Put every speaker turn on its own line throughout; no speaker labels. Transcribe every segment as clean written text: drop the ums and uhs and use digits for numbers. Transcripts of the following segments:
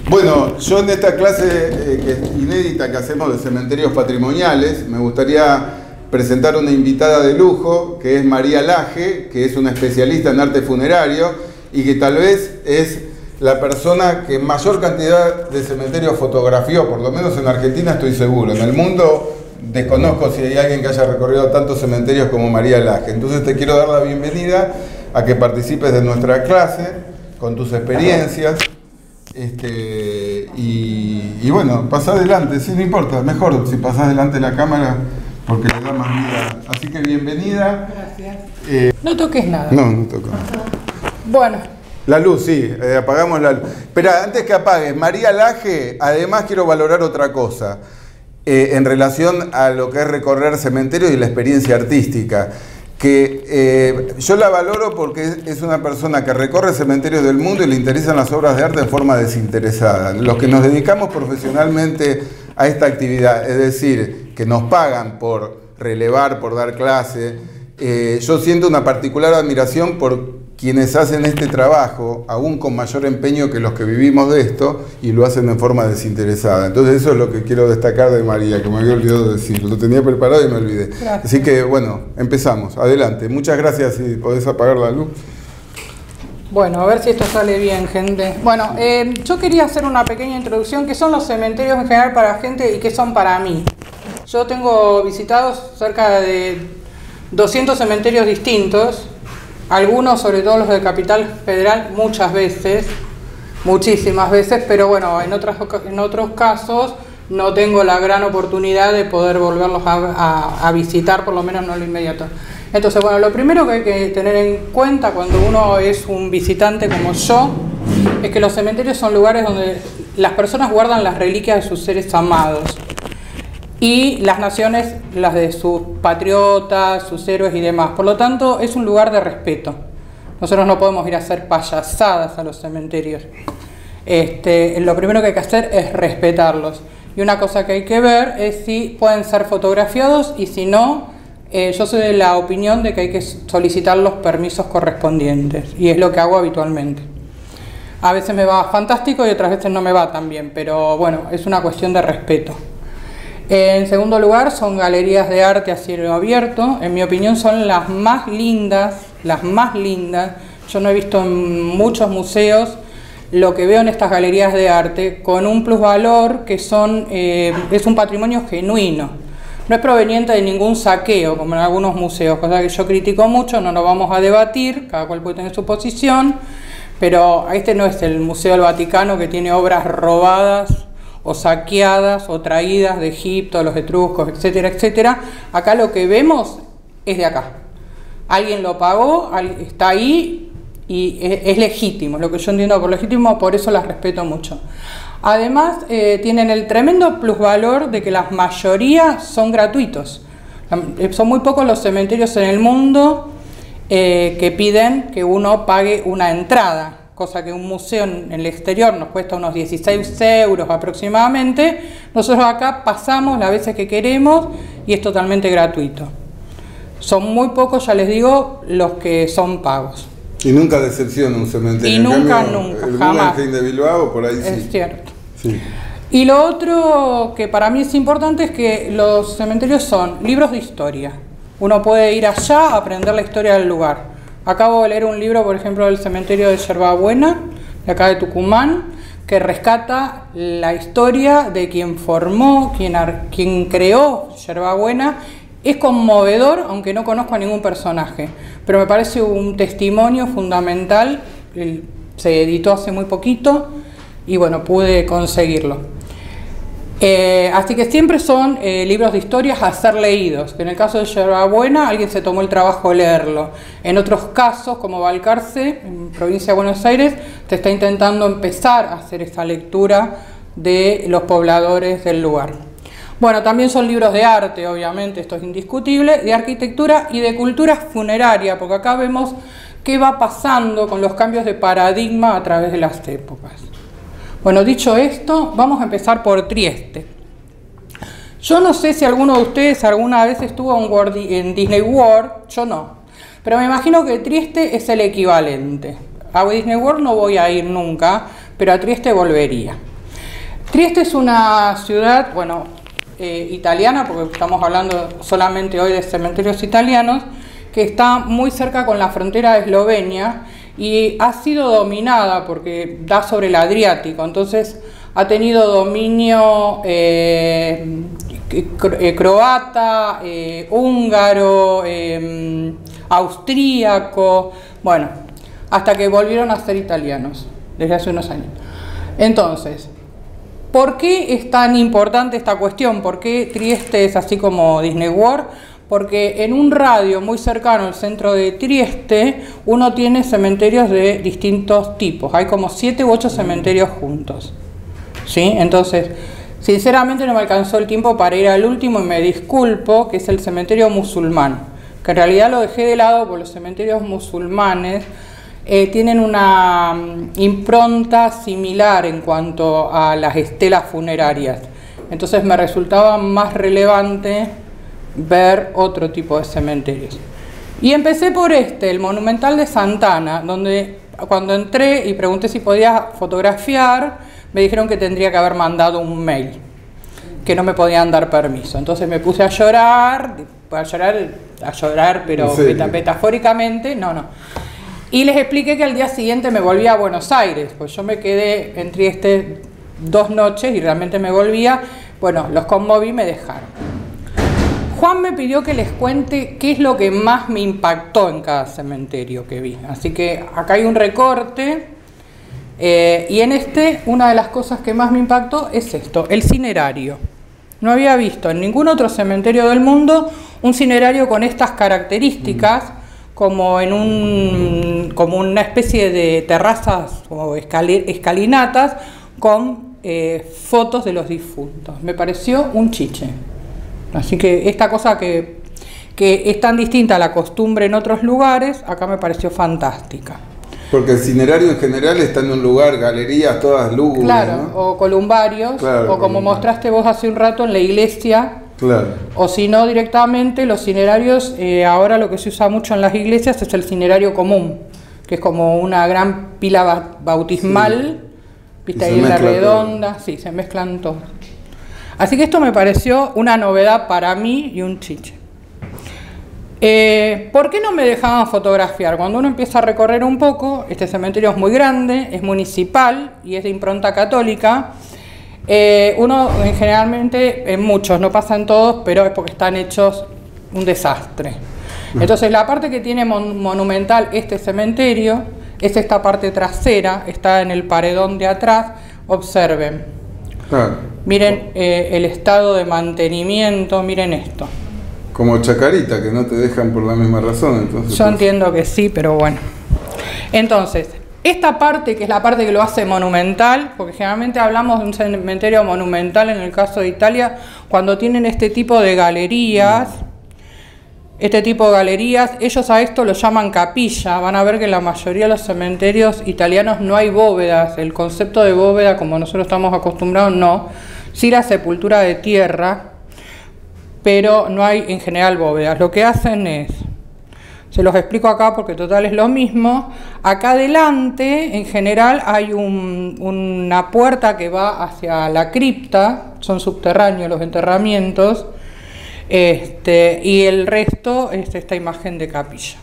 Bueno, yo en esta clase que es inédita que hacemos de cementerios patrimoniales, me gustaría presentar una invitada de lujo, que es María Laje, que es una especialista en arte funerario y que tal vez es la persona que mayor cantidad de cementerios fotografió, por lo menos en Argentina estoy seguro. En el mundo desconozco si hay alguien que haya recorrido tantos cementerios como María Laje. Entonces te quiero dar la bienvenida a que participes de nuestra clase con tus experiencias. Y bueno, pasá adelante, sí, no importa, mejor si pasás delante de la cámara porque le da más vida. Así que bienvenida.
Gracias. No toques nada.
No toco.
Bueno.
La luz, sí, apagamos la luz. Pero antes que apagues, María Laje, además quiero valorar otra cosa en relación a lo que es recorrer cementerios y la experiencia artística. Que yo la valoro porque es una persona que recorre cementerios del mundo y le interesan las obras de arte en forma desinteresada. Los que nos dedicamos profesionalmente a esta actividad, es decir, que nos pagan por relevar, por dar clase, yo siento una particular admiración por quienes hacen este trabajo, aún con mayor empeño que los que vivimos de esto, y lo hacen en forma desinteresada. Entonces eso es lo que quiero destacar de María, que me había olvidado de decir. Lo tenía preparado y me olvidé. Gracias. Así que bueno, empezamos. Adelante. Muchas gracias, si podés apagar la luz.
Bueno, a ver si esto sale bien, gente. Bueno, yo quería hacer una pequeña introducción, que son los cementerios en general para gente y qué son para mí. Yo tengo visitados cerca de 200 cementerios distintos. Algunos, sobre todo los de Capital Federal, muchas veces, muchísimas veces, pero bueno, en otros casos no tengo la gran oportunidad de poder volverlos a visitar, por lo menos no lo inmediato. Entonces, bueno, lo primero que hay que tener en cuenta cuando uno es un visitante como yo, es que los cementerios son lugares donde las personas guardan las reliquias de sus seres amados. Y las naciones, las de sus patriotas, sus héroes y demás. Por lo tanto, es un lugar de respeto. Nosotros no podemos ir a hacer payasadas a los cementerios. Lo primero que hay que hacer es respetarlos. Y una cosa que hay que ver es si pueden ser fotografiados y si no, yo soy de la opinión de que hay que solicitar los permisos correspondientes. Y es lo que hago habitualmente. A veces me va fantástico y otras veces no me va tan bien, pero bueno, es una cuestión de respeto. En segundo lugar, son galerías de arte a cielo abierto. En mi opinión son las más lindas, las más lindas. Yo no he visto en muchos museos lo que veo en estas galerías de arte, con un plusvalor que es un patrimonio genuino. No es proveniente de ningún saqueo, como en algunos museos, cosa que yo critico mucho, no lo vamos a debatir, cada cual puede tener su posición, pero este no es el Museo del Vaticano que tiene obras robadas o saqueadas o traídas de Egipto, los etruscos, etcétera, etcétera. Acá lo que vemos es de acá. Alguien lo pagó, está ahí y es legítimo. Lo que yo entiendo por legítimo, por eso las respeto mucho. Además, tienen el tremendo plusvalor de que la mayoría son gratuitos. Son muy pocos los cementerios en el mundo que piden que uno pague una entrada, cosa que un museo en el exterior nos cuesta unos 16 euros aproximadamente. Nosotros acá pasamos las veces que queremos y es totalmente gratuito. Son muy pocos, ya les digo, los que son pagos.
Y nunca decepciona un cementerio.
Y nunca, jamás.
El de Bilbao, por ahí sí.
Es cierto.
Sí.
Y lo otro que para mí es importante es que los cementerios son libros de historia. Uno puede ir allá a aprender la historia del lugar. Acabo de leer un libro, por ejemplo, del cementerio de Yerbabuena, de acá de Tucumán, que rescata la historia de quien formó, quien creó Yerbabuena. Es conmovedor, aunque no conozco a ningún personaje, pero me parece un testimonio fundamental. Se editó hace muy poquito y bueno, pude conseguirlo. Así que siempre son libros de historias a ser leídos. En el caso de Yerbabuena, alguien se tomó el trabajo de leerlo. En otros casos, como Balcarce, en provincia de Buenos Aires, se está intentando empezar a hacer esta lectura de los pobladores del lugar. Bueno, también son libros de arte, obviamente, esto es indiscutible, de arquitectura y de cultura funeraria, porque acá vemos qué va pasando con los cambios de paradigma a través de las épocas. Bueno, dicho esto, vamos a empezar por Trieste. Yo no sé si alguno de ustedes alguna vez estuvo en Disney World, yo no, pero me imagino que Trieste es el equivalente. A Disney World no voy a ir nunca, pero a Trieste volvería. Trieste es una ciudad, bueno, italiana, porque estamos hablando solamente hoy de cementerios italianos, que está muy cerca con la frontera de Eslovenia y ha sido dominada porque da sobre el Adriático, entonces ha tenido dominio croata, húngaro, austríaco, bueno, hasta que volvieron a ser italianos desde hace unos años. Entonces, ¿por qué es tan importante esta cuestión? ¿Por qué Trieste es así como Disney World? Porque en un radio muy cercano al centro de Trieste, uno tiene cementerios de distintos tipos. Hay como 7 u 8 cementerios juntos, ¿sí? Entonces, sinceramente no me alcanzó el tiempo para ir al último y me disculpo, que es el cementerio musulmán, que en realidad lo dejé de lado porque los cementerios musulmanes tienen una impronta similar en cuanto a las estelas funerarias. Entonces me resultaba más relevante ver otro tipo de cementerios. Y empecé por el Monumental de Sant'Anna, donde cuando entré y pregunté si podía fotografiar, me dijeron que tendría que haber mandado un mail, que no me podían dar permiso. Entonces me puse a llorar, pero sí, metafóricamente, no. Y les expliqué que al día siguiente me volvía a Buenos Aires, pues yo me quedé en Trieste 2 noches y realmente me volvía. Bueno, los conmoví y me dejaron. Juan me pidió que les cuente qué es lo que más me impactó en cada cementerio que vi. Así que acá hay un recorte. Y en una de las cosas que más me impactó es esto, el cinerario. No había visto en ningún otro cementerio del mundo un cinerario con estas características, como como una especie de terrazas o escalinatas con fotos de los difuntos. Me pareció un chiche. Así que esta cosa que es tan distinta a la costumbre en otros lugares, acá me pareció fantástica.
Porque el cinerario en general está en un lugar, galerías todas lúgubres,
claro,
¿no?
O columbarios, claro, o como mostraste vos hace un rato en la iglesia. Claro. O si no, directamente los cinerarios, ahora lo que se usa mucho en las iglesias es el cinerario común, que es como una gran pila bautismal, sí. Viste ahí en la redonda, todo. Sí, se mezclan todos. Así que esto me pareció una novedad para mí y un chiche. ¿Por qué no me dejaban fotografiar? Cuando uno empieza a recorrer un poco, este cementerio es muy grande, es municipal y es de impronta católica. Uno generalmente, en muchos, no pasa en todos, pero es porque están hechos un desastre. Entonces la parte que tiene monumental este cementerio es esta parte trasera, está en el paredón de atrás. Observen, miren el estado de mantenimiento, miren esto.
Como Chacarita, que no te dejan por la misma razón. Entonces,
yo entiendo que sí, pero bueno. Entonces, esta parte, que es la parte que lo hace monumental, porque generalmente hablamos de un cementerio monumental en el caso de Italia, cuando tienen este tipo de galerías, ellos a esto lo llaman capilla. Van a ver que en la mayoría de los cementerios italianos no hay bóvedas, el concepto de bóveda como nosotros estamos acostumbrados no, sí la sepultura de tierra, pero no hay en general bóvedas. Lo que hacen es, se los explico acá porque total es lo mismo, acá adelante en general hay una puerta que va hacia la cripta, son subterráneos los enterramientos, y el resto es esta imagen de capilla.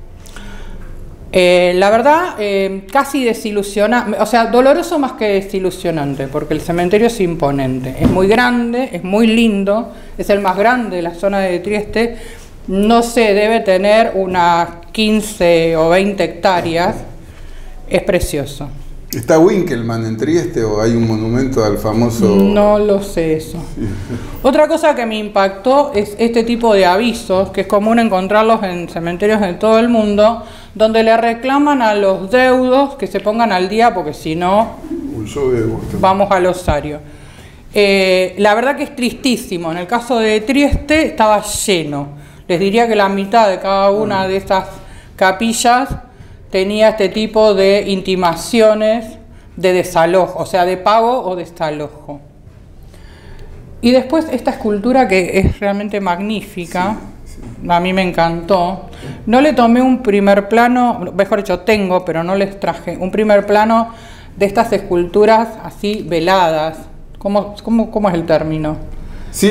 La verdad, casi desilusionante, o sea, doloroso más que desilusionante, porque el cementerio es imponente, es muy grande, es muy lindo, es el más grande de la zona de Trieste, no sé, debe tener unas 15 o 20 hectáreas, es precioso.
¿Está Winkelmann en Trieste o hay un monumento al famoso...?
No lo sé eso. Otra cosa que me impactó es este tipo de avisos, que es común encontrarlos en cementerios de todo el mundo, donde le reclaman a los deudos que se pongan al día, porque si no, vamos al osario. La verdad que es tristísimo. En el caso de Trieste estaba lleno. Les diría que la mitad de cada una de estas capillas tenía este tipo de intimaciones de desalojo, o sea, de pago o desalojo. Y después esta escultura que es realmente magnífica, a mí me encantó. No le tomé un primer plano, mejor dicho, tengo, pero no les traje un primer plano de estas esculturas así veladas. ¿Cómo es el término?
Sí,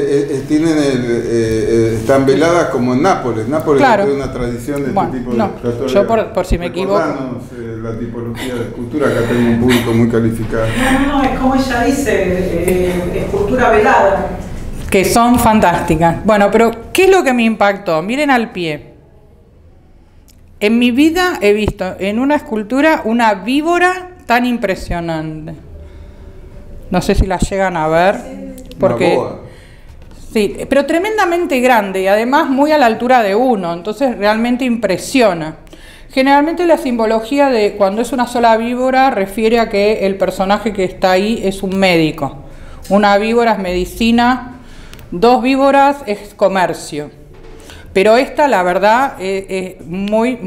están veladas como en Nápoles. Nápoles
claro.
tiene una tradición de este tipo de estatuarios.
Yo por si me equivoco.
La tipología de escultura, acá tengo un público muy calificado.
No, es como ella dice, escultura velada.
Que son fantásticas. Bueno, pero ¿qué es lo que me impactó? Miren al pie. En mi vida he visto en una escultura una víbora tan impresionante. No sé si la llegan a ver. Porque,
una boa.
Sí, pero tremendamente grande y además muy a la altura de uno, entonces realmente impresiona. Generalmente la simbología de cuando es una sola víbora refiere a que el personaje que está ahí es un médico. Una víbora es medicina, 2 víboras es comercio. Pero esta, la verdad, es muy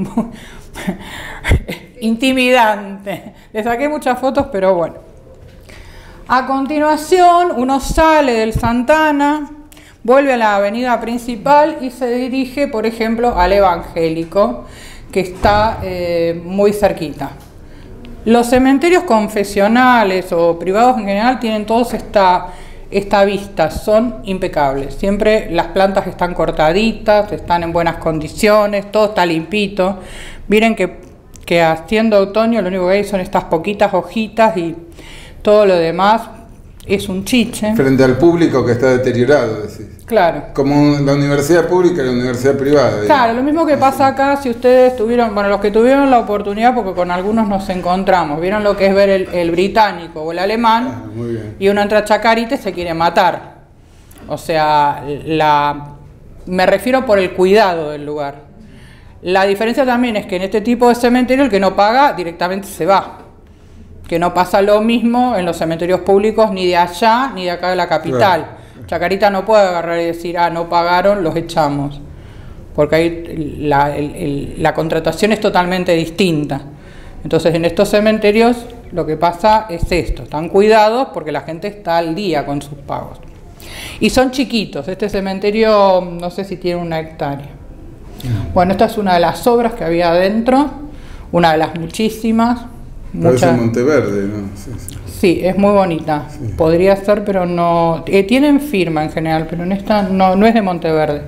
intimidante. Le saqué muchas fotos, pero bueno. A continuación, uno sale del Santana, vuelve a la avenida principal y se dirige, por ejemplo, al Evangélico, que está muy cerquita. Los cementerios confesionales o privados en general tienen todos esta vista, son impecables. Siempre las plantas están cortaditas, están en buenas condiciones, todo está limpito. Miren que haciendo otoño lo único que hay son estas poquitas hojitas y todo lo demás es un chiche.
Frente al público que está deteriorado, decís.
Claro.
Como la universidad pública y la universidad privada. Digamos.
Claro, lo mismo que pasa acá si ustedes tuvieron, bueno, los que tuvieron la oportunidad, porque con algunos nos encontramos, vieron lo que es ver el británico o el alemán,
muy bien.
Y uno entra a Chacarita y se quiere matar. O sea, me refiero por el cuidado del lugar. La diferencia también es que en este tipo de cementerio el que no paga directamente se va. Que no pasa lo mismo en los cementerios públicos ni de allá ni de acá de la capital. Claro. Chacarita no puede agarrar y decir, no pagaron, los echamos. Porque ahí la contratación es totalmente distinta. Entonces en estos cementerios lo que pasa es esto, están cuidados porque la gente está al día con sus pagos. Y son chiquitos, este cementerio no sé si tiene 1 hectárea. Bueno, esta es una de las obras que había adentro, una de las muchísimas.
Parece Monteverde, ¿no? Sí, sí.
Sí, es muy bonita. Sí. Podría ser, pero no. Tienen firma en general, pero en esta no es de Monteverde.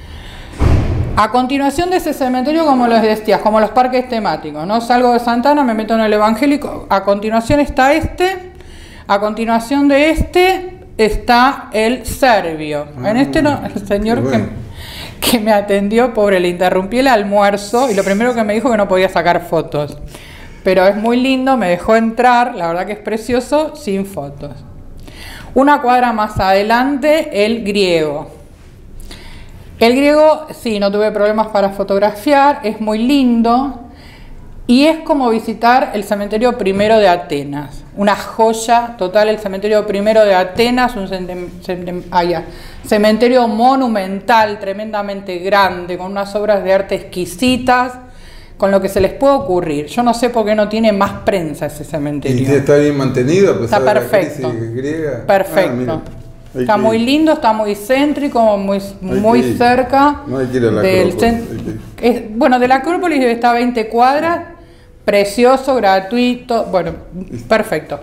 A continuación de ese cementerio, como les decía, como los parques temáticos, ¿no? Salgo de Santana, me meto en el Evangélico. A continuación está este. A continuación de este está el Servio. En este no, el señor que me atendió, pobre, le interrumpí el almuerzo y lo primero que me dijo que no podía sacar fotos. Pero es muy lindo, me dejó entrar, la verdad que es precioso, sin fotos. 1 cuadra más adelante, el Griego. El Griego, sí, no tuve problemas para fotografiar, es muy lindo y es como visitar el cementerio primero de Atenas. Una joya total, el cementerio primero de Atenas, un cementerio monumental, tremendamente grande, con unas obras de arte exquisitas, con lo que se les puede ocurrir. Yo no sé por qué no tiene más prensa ese cementerio.
¿Y está bien mantenido? Pues
está perfecto.
Griega.
Perfecto. Está muy lindo, está muy céntrico, muy cerca.
No hay que ir a la Acrópolis.
Bueno, de la Acrópolis está a 20 cuadras, precioso, gratuito, bueno, perfecto.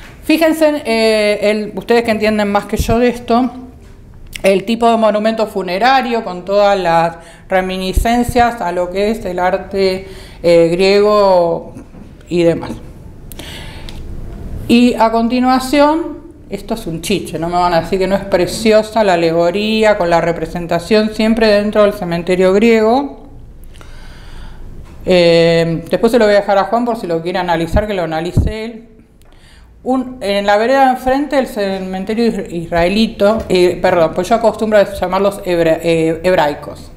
Fíjense, ustedes que entienden más que yo de esto, el tipo de monumento funerario con todas las reminiscencias a lo que es el arte griego y demás. Y a continuación, esto es un chiche, no me van a decir que no es preciosa la alegoría con la representación siempre dentro del cementerio griego. Después se lo voy a dejar a Juan por si lo quiere analizar, que lo analice él. En la vereda de enfrente del cementerio israelito, perdón, pues yo acostumbro a llamarlos hebraicos.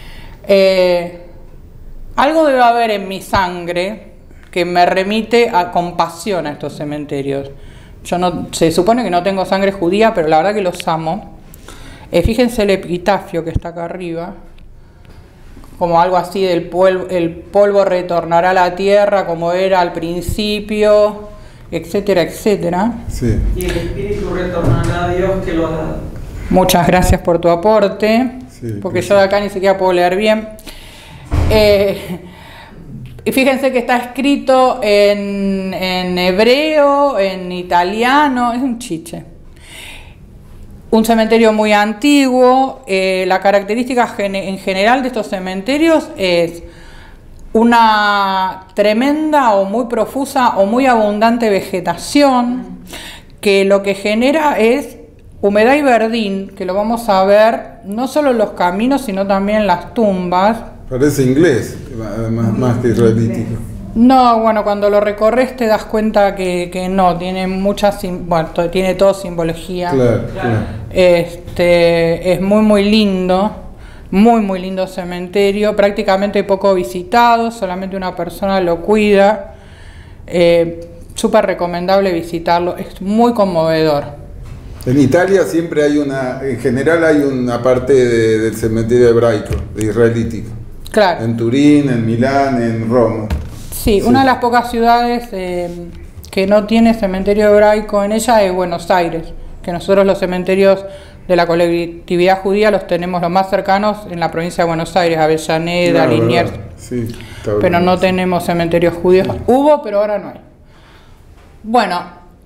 Algo debe haber en mi sangre que me remite a compasión a estos cementerios. Se supone que no tengo sangre judía, pero la verdad que los amo. Fíjense el epitafio que está acá arriba, como algo así del el polvo retornará a la tierra como era al principio, etcétera, etcétera.
Sí.
Y el espíritu retornará a Dios que lo ha dado.
Muchas gracias por tu aporte, sí, porque yo de acá ni siquiera puedo leer bien. Y fíjense que está escrito en hebreo, en italiano, es un chiche. Un cementerio muy antiguo. La característica en general de estos cementerios es una tremenda o muy profusa o muy abundante vegetación, que lo que genera es humedad y verdín, que lo vamos a ver no solo en los caminos, sino también en las tumbas.
Parece inglés, más que israelítico.
No, bueno, cuando lo recorres te das cuenta que no, tiene tiene todo simbología.
Claro, claro.
Es muy lindo, muy lindo cementerio, prácticamente poco visitado, solamente una persona lo cuida. Súper recomendable visitarlo, es muy conmovedor.
En Italia siempre hay en general hay una parte del cementerio hebraico, de israelítico.
Claro.
En Turín, en Milán, en Roma.
Sí, una de las pocas ciudades que no tiene cementerio hebraico en ella es Buenos Aires, que nosotros los cementerios de la colectividad judía los tenemos los más cercanos en la provincia de Buenos Aires, Avellaneda, Liniers,
sí,
pero no tenemos cementerios judíos. Hubo, pero ahora no hay. Bueno,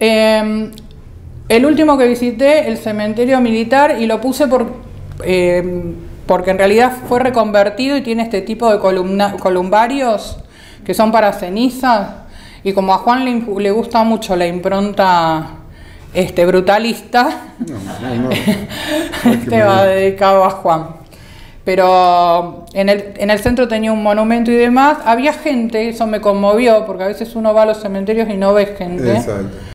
el último que visité, el cementerio militar, y lo puse porque en realidad fue reconvertido y tiene este tipo de columbarios que son para cenizas, y como a Juan le gusta mucho la impronta brutalista, este va dedicado a Juan. Pero en el centro tenía un monumento y demás, había gente, eso me conmovió, porque a veces uno va a los cementerios y no ves gente.
Exacto.